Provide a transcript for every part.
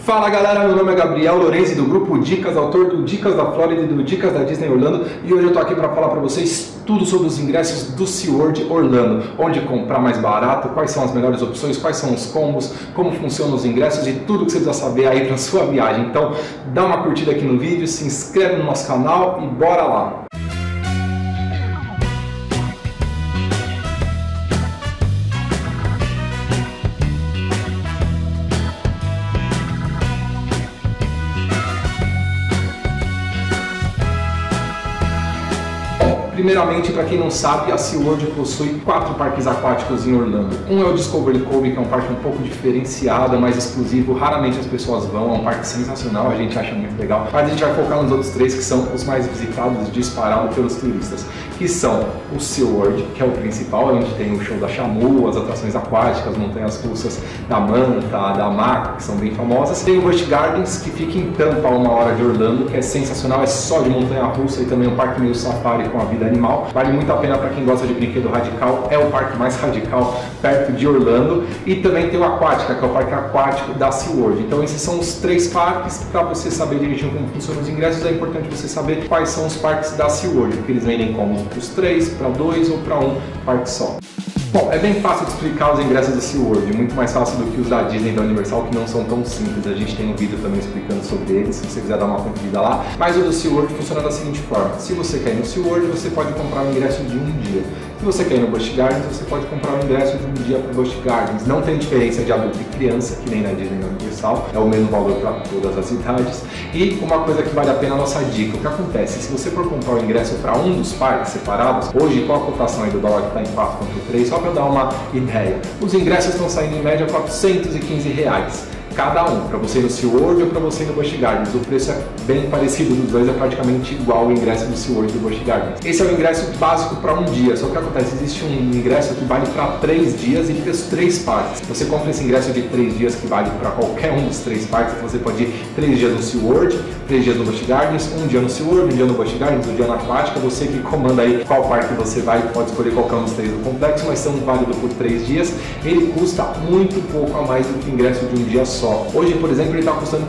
Fala galera, meu nome é Gabriel Lorenzi do Grupo Dicas, autor do Dicas da Flórida e do Dicas da Disney Orlando, e hoje eu tô aqui para falar para vocês tudo sobre os ingressos do SeaWorld Orlando, onde comprar mais barato, quais são as melhores opções, quais são os combos, como funcionam os ingressos e tudo que você precisa saber aí para sua viagem. Então dá uma curtida aqui no vídeo, se inscreve no nosso canal e bora lá! Primeiramente, para quem não sabe, a SeaWorld possui 4 parques aquáticos em Orlando. Um é o Discovery Cove, que é um parque um pouco diferenciado, mais exclusivo, raramente as pessoas vão, é um parque sensacional, a gente acha muito legal. Mas a gente vai focar nos outros 3 que são os mais visitados, disparados pelos turistas, que são o SeaWorld, que é o principal, onde tem o show da Shamu, as atrações aquáticas, montanhas russas da Manta, da Maca, que são bem famosas. Tem o Busch Gardens, que fica em Tampa, a 1 hora de Orlando, que é sensacional, é só de montanha russa e também um parque meio safari com a vida animal. Vale muito a pena para quem gosta de brinquedo radical, é o parque mais radical perto de Orlando. E também tem o Aquática, que é o parque aquático da SeaWorld. Então esses são os 3 parques. Para você saber direitinho como funcionam os ingressos, é importante você saber quais são os parques da SeaWorld, porque eles vendem como para os 3, para 2 ou para 1 parque só. Bom, é bem fácil de explicar os ingressos da SeaWorld, muito mais fácil do que os da Disney e da Universal, que não são tão simples. A gente tem um vídeo também explicando sobre eles, se você quiser dar uma conferida lá. Mas o do SeaWorld funciona da seguinte forma: se você quer ir no SeaWorld, você pode comprar o ingresso de um dia. Se você quer ir no Busch Gardens, você pode comprar o ingresso de um dia para o Busch Gardens. Não tem diferença de adulto e criança, que nem na Disney e na Universal, é o mesmo valor para todas as idades. E uma coisa que vale a pena, a nossa dica: o que acontece? Se você for comprar o ingresso para um dos parques separados, hoje qual a cotação aí do dólar, que está em 4,3, só para dar uma ideia, os ingressos estão saindo em média R$415 cada um, para você ir no SeaWorld ou para você ir no Busch Gardens. O preço é bem parecido dos dois, é praticamente igual o ingresso do SeaWorld e do Busch Gardens. Esse é o ingresso básico para um dia, só que acontece, existe um ingresso que vale para 3 dias e para os 3 parques. Você compra esse ingresso de 3 dias que vale para qualquer um dos 3 parques, você pode ir 3 dias no SeaWorld, 3 dias no Busch Gardens, um dia no SeaWorld, um dia no Busch Gardens, um dia na Aquática. Você que comanda aí qual parque você vai, pode escolher qualquer um dos 3 do complexo, mas são válidos por 3 dias. Ele custa muito pouco a mais do que o ingresso de um dia só. Hoje, por exemplo, ele está custando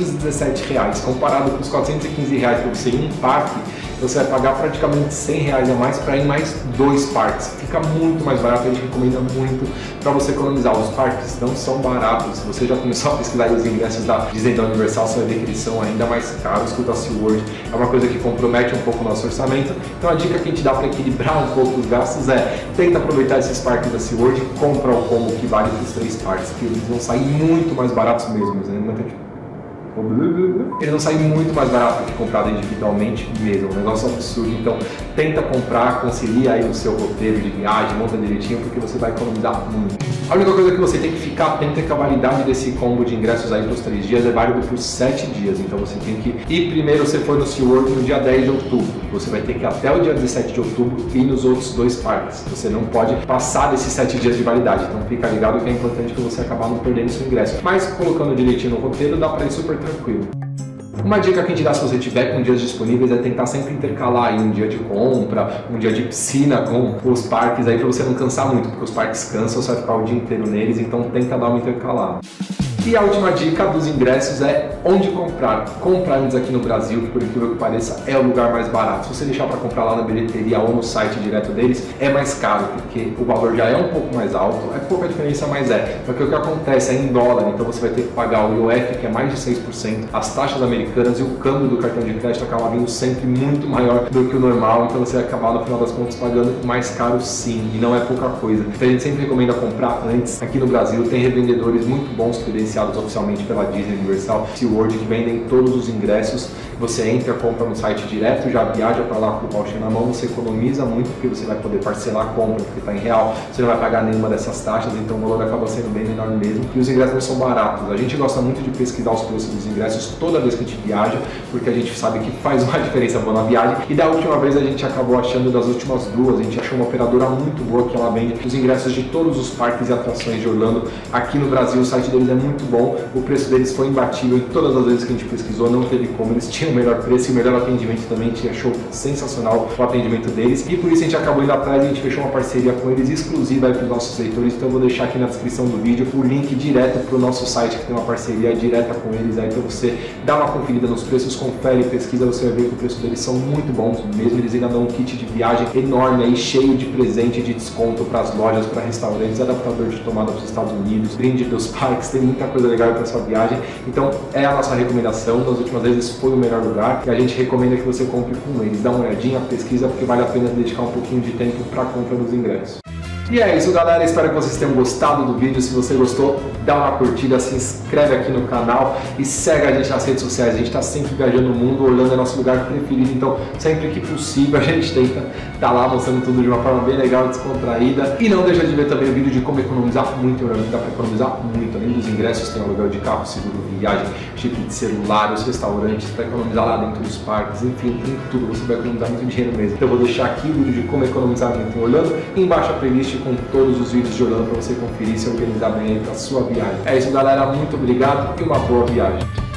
R$517, comparado com os R$415 para você ir em um parque. Você vai pagar praticamente R$100 a mais para ir em mais 2 parques. Fica muito mais barato, a gente recomenda muito para você economizar. Os parques não são baratos. Se você já começou a pesquisar os ingressos da Disney e da Universal, você vai ver que eles são ainda mais caros que o da SeaWorld. É uma coisa que compromete um pouco o nosso orçamento. Então a dica que a gente dá para equilibrar um pouco os gastos é: tenta aproveitar esses parques da SeaWorld e compra o combo que vale para os 3 parques, que eles vão sair muito mais baratos mesmo. Ele não sai muito mais barato do que comprado individualmente mesmo, um negócio absurdo. Então tenta comprar, concilia aí o seu roteiro de viagem, monta direitinho, porque você vai economizar muito. A única coisa que você tem que ficar atento é que a validade desse combo de ingressos aí para os 3 dias é válido por 7 dias. Então você tem que ir primeiro, você for no SeaWorld no dia 10 de outubro. Você vai ter que ir até o dia 17 de outubro ir nos outros 2 parques. Você não pode passar desses 7 dias de validade. Então fica ligado que é importante que você acabar não perdendo seu ingresso. Mas colocando direitinho no roteiro, dá para ir super tranquilo. Uma dica que a gente dá, se você tiver com dias disponíveis, é tentar sempre intercalar aí um dia de compra, um dia de piscina com os parques aí, para você não cansar muito, porque os parques cansam, você vai ficar o dia inteiro neles, então tenta dar uma intercalada. E a última dica dos ingressos é onde comprar. Comprar antes aqui no Brasil, que por incrível que pareça é o lugar mais barato. Se você deixar para comprar lá na bilheteria ou no site direto deles, é mais caro, porque o valor já é um pouco mais alto, é pouca diferença, mas é. Porque o que acontece é em dólar, então você vai ter que pagar o IOF, que é mais de 6%, as taxas americanas, e o câmbio do cartão de crédito acaba vindo sempre muito maior do que o normal, então você vai acabar no final das contas pagando mais caro sim, e não é pouca coisa. Então a gente sempre recomenda comprar antes. Aqui no Brasil tem revendedores muito bons, credenciados oficialmente pela Disney, Universal, SeaWorld, que vendem todos os ingressos. Você entra, compra no site direto, já viaja para lá com o voucher na mão, você economiza muito, porque você vai poder parcelar a compra, porque está em real, você não vai pagar nenhuma dessas taxas, então o valor acaba sendo bem menor mesmo. E os ingressos não são baratos. A gente gosta muito de pesquisar os preços dos ingressos toda vez que a gente viaja, porque a gente sabe que faz uma diferença boa na viagem. E da última vez a gente acabou achando, das últimas 2, a gente achou uma operadora muito boa, que ela vende os ingressos de todos os parques e atrações de Orlando. Aqui no Brasil o site deles é muito muito bom, o preço deles foi imbatível em todas as vezes que a gente pesquisou, não teve como, eles tinham o melhor preço e o melhor atendimento também, a gente achou sensacional o atendimento deles, e por isso a gente acabou indo atrás e a gente fechou uma parceria com eles exclusiva para os nossos leitores. Então eu vou deixar aqui na descrição do vídeo o link direto para o nosso site, que tem uma parceria direta com eles aí, para você dar uma conferida nos preços, confere, pesquisa, você vai ver que o preço deles são muito bons mesmo. Eles ainda dão um kit de viagem enorme aí, cheio de presente, de desconto para as lojas, para restaurantes, adaptador de tomada para os Estados Unidos, brinde dos parques, tem muita coisa legal para sua viagem. Então é a nossa recomendação, nas últimas vezes foi o melhor lugar e a gente recomenda que você compre com eles. Dá uma olhadinha, pesquisa, porque vale a pena dedicar um pouquinho de tempo para a compra dos ingressos. E é isso, galera, espero que vocês tenham gostado do vídeo. Se você gostou, dá uma curtida, se inscreve aqui no canal e segue a gente nas redes sociais. A gente está sempre viajando no mundo, Orlando é nosso lugar preferido, então sempre que possível a gente tenta estar lá mostrando tudo de uma forma bem legal, descontraída. E não deixa de ver também o vídeo de como economizar muito em Orlando, dá para economizar muito. Além dos ingressos, tem aluguel de carro, seguro viagem, chip de celular, os restaurantes, para economizar lá dentro dos parques, enfim, tem tudo, você vai economizar muito dinheiro mesmo. Então eu vou deixar aqui o vídeo de como economizar muito em Orlando e embaixo a playlist com todos os vídeos de Orlando para você conferir e se organizar bem para a sua viagem. É isso, galera, muito obrigado e uma boa viagem.